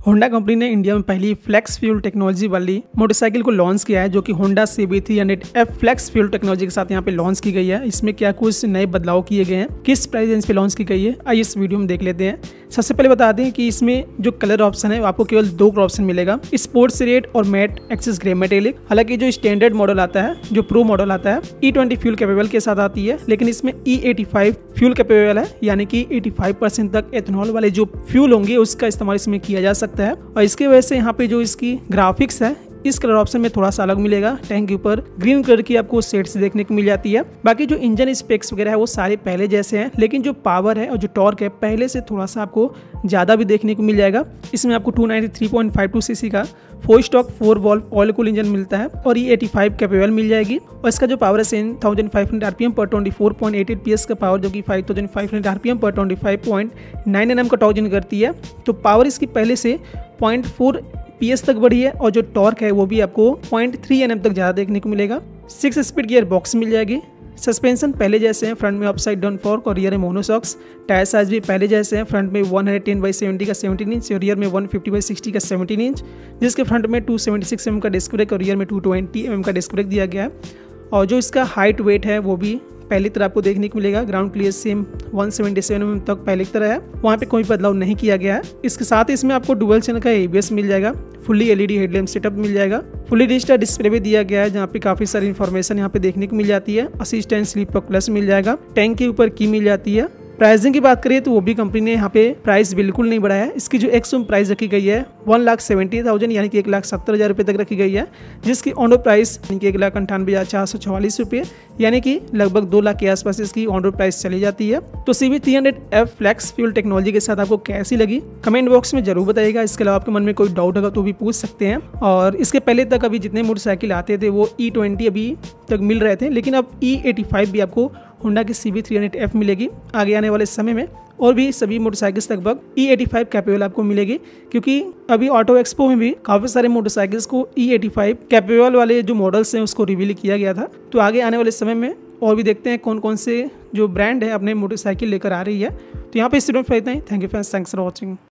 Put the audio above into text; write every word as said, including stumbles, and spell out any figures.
Honda company ने India में पहली फ्लेक्स फ्यूल टेक्नोलॉजी वाली मोटरसाइकिल को लॉन्च किया है, जो कि Honda C B three hundred F flex fuel technology के साथ यहाँ पे लॉन्च की गई है। इसमें क्या कुछ नए बदलाव किए गए हैं, किस प्राइस रेंज पे लॉन्च की गई है, आइए इस वीडियो में देख लेते हैं। सबसे पहले बता दें कि इसमें जो कलर ऑप्शन है आपको केवल दो ऑप्शन मिलेगा, स्पोर्ट्स रेड और मैट एक्सिस ग्रे मेटेलिक। हालांकि जो स्टैंडर्ड मॉडल आता है, जो प्रो मॉडल आता है, ई ट्वेंटी फ्यूल कैपेबल के साथ आती है, लेकिन इसमें E eighty five fuel capable है, यानी कि पचासी परसेंट तक एथेनॉल वाले जो फ्यूल होंगे उसका इस्तेमाल इसमें किया जा सकता है। और इसके वजह से यहाँ पे जो इसकी ग्राफिक्स है इस कलर ऑप्शन में थोड़ा सा अलग मिलेगा। टैंक के ऊपर ग्रीन कलर की आपको शेड्स देखने को मिल जाती है। बाकी जो इंजन स्पेक्स वगैरह है वो सारे पहले जैसे हैं, लेकिन जो पावर है और जो टॉर्क है पहले से थोड़ा सा आपको ज़्यादा भी देखने को मिल जाएगा। इसमें आपको two ninety three point five two cc का four stroke four valve oil cool engine मिलता है और ये एटी फाइव कैपेबल मिल जाएगी। और इसका जो पावर है seven thousand five hundred rpm पर twenty four point eight eight PS का पावर, जो कि five thousand five hundred rpm पर twenty five point nine Nm का टॉर्क करती है। तो पावर इसकी पहले से पॉइंट फोर पीएस तक बढ़ी है और जो टॉर्क है वो भी आपको पॉइंट थ्री एनएम तक ज़्यादा देखने को मिलेगा। सिक्स स्पीड गियर बॉक्स मिल जाएगी। सस्पेंशन पहले जैसे हैं, फ्रंट में अपसाइड डाउन फॉर्क और रियर में मोनोशॉक्स। टायर साइज भी पहले जैसे हैं, फ्रंट में one hundred ten by seventy का सेवनटीन इंच और रियर में वन फिफ्टी बाई सिक्सटी का सेवनटीन इंच, जिसके फ्रंट में टू सेवेंटी सिक्स एमएम का डिस्क ब्रेक और रियर में टू ट्वेंटी एमएम का डिस्क ब्रेक दिया गया है। और जो इसका हाइट वेट है वो भी पहली तरह आपको देखने को मिलेगा। Ground clearance same one seventy seven mm तक पहले की तरह है, वहाँ पे कोई बदलाव नहीं किया गया है। इसके साथ ही इसमें आपको डुअल चैनल का एबीएस मिल जाएगा, फुल्ली एलईडी हेडलैम्प सेटअप मिल जाएगा, फुल्ली डिजिटल डिस्प्ले भी दिया गया है, जहाँ पे काफी सारी इन्फॉर्मेशन यहाँ पे देखने को मिल जाती है। असिस्टेंट स्लीप प्लस मिल जाएगा, टैंक के ऊपर की मिल जाती है। प्राइसिंग की बात करें तो वो भी कंपनी ने यहाँ पे प्राइस बिल्कुल नहीं बढ़ाया है। इसकी जो एक्सम प्राइस रखी गई है वन लाख सेवेंटी थाउजेंड यानी कि एक लाख सत्तर हज़ार रुपये तक रखी गई है, जिसकी ऑन रोड प्राइस यानी कि एक लाख अंठानवे हज़ार चार सौ चौवालीस रुपये यानी कि लगभग दो लाख के आसपास इसकी ऑन रोड प्राइस चली जाती है। तो C B three hundred F flex fuel technology के साथ आपको कैसी लगी कमेंट बॉक्स में जरूर बताइएगा। इसके अलावा आपके मन में कोई डाउट होगा तो भी पूछ सकते हैं। और इसके पहले तक अभी जितने मोटरसाइकिल आते थे वो ई ट्वेंटी अभी तक मिल रहे थे, लेकिन अब ई एटी फाइव भी आपको होंडा की C B three hundred F मिलेगी आगे आने वाले समय में। और भी सभी मोटरसाइकिल्स लगभग ई एटी फाइव कैपेबल आपको मिलेगी, क्योंकि अभी ऑटो एक्सपो में भी काफ़ी सारे मोटरसाइकिल्स को ई एटी फाइव कैपेबल वाले जो मॉडल्स हैं उसको रिवील किया गया था। तो आगे आने वाले समय में और भी देखते हैं कौन कौन से जो ब्रांड है अपने मोटरसाइकिल लेकर आ रही है। तो यहाँ पे स्टूडेंट इतना ही। Thank you friends, thanks for watching.